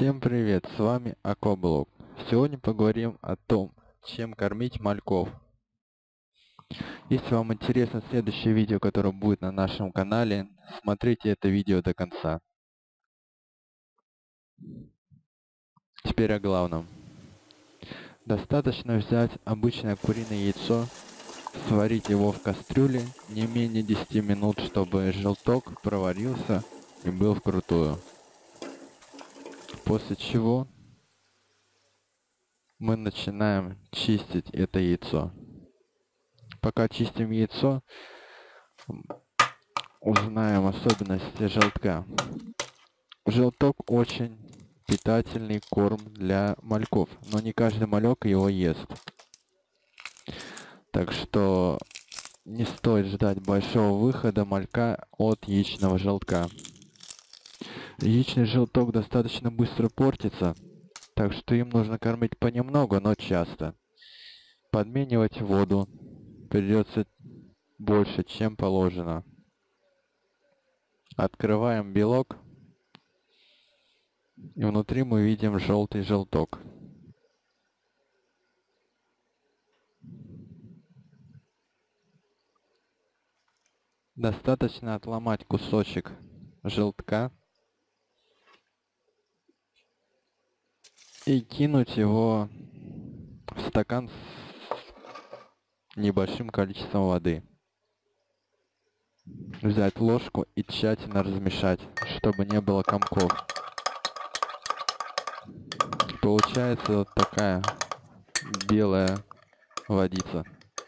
Всем привет, с вами Акваблог. Сегодня поговорим о том, чем кормить мальков. Если вам интересно следующее видео, которое будет на нашем канале, смотрите это видео до конца. Теперь о главном. Достаточно взять обычное куриное яйцо, сварить его в кастрюле не менее 10 минут, чтобы желток проварился и был вкрутую. После чего мы начинаем чистить это яйцо. Пока чистим яйцо, узнаем особенности желтка. Желток очень питательный корм для мальков, но не каждый малек его ест. Так что не стоит ждать большого выхода малька от яичного желтка. Яичный желток достаточно быстро портится, так что им нужно кормить понемногу, но часто. Подменивать воду придется больше, чем положено. Открываем белок, и внутри мы видим желтый желток. Достаточно отломать кусочек желтка и кинуть его в стакан с небольшим количеством воды. Взять ложку и тщательно размешать, чтобы не было комков. Получается вот такая белая водица.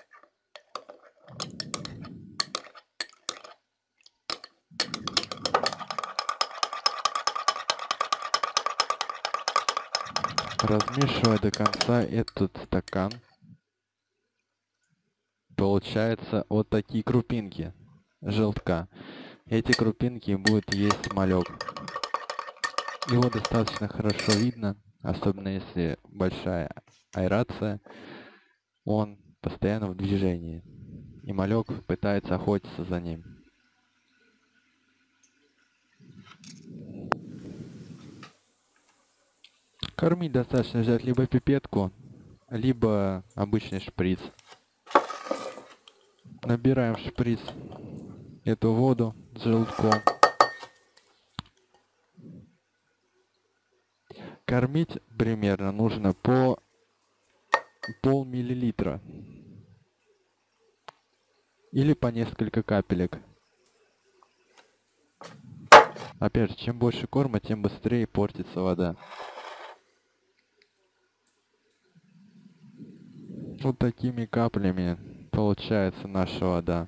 Размешивая до конца этот стакан, получается вот такие крупинки желтка. Эти крупинки будет есть малек. Его достаточно хорошо видно, особенно если большая аэрация. Он постоянно в движении, и малек пытается охотиться за ним. Кормить достаточно взять либо пипетку, либо обычный шприц. Набираем в шприц эту воду с желтком. Кормить примерно нужно по пол-миллилитра или по несколько капелек. Опять же, чем больше корма, тем быстрее портится вода. Вот такими каплями получается наша вода.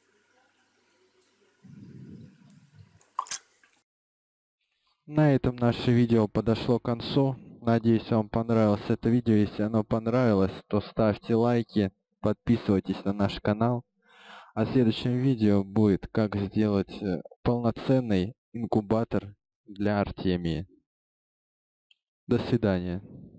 На этом наше видео подошло к концу. Надеюсь, вам понравилось это видео. Если оно понравилось, то ставьте лайки, подписывайтесь на наш канал. А в следующем видео будет, как сделать полноценный инкубатор для Артемии. До свидания.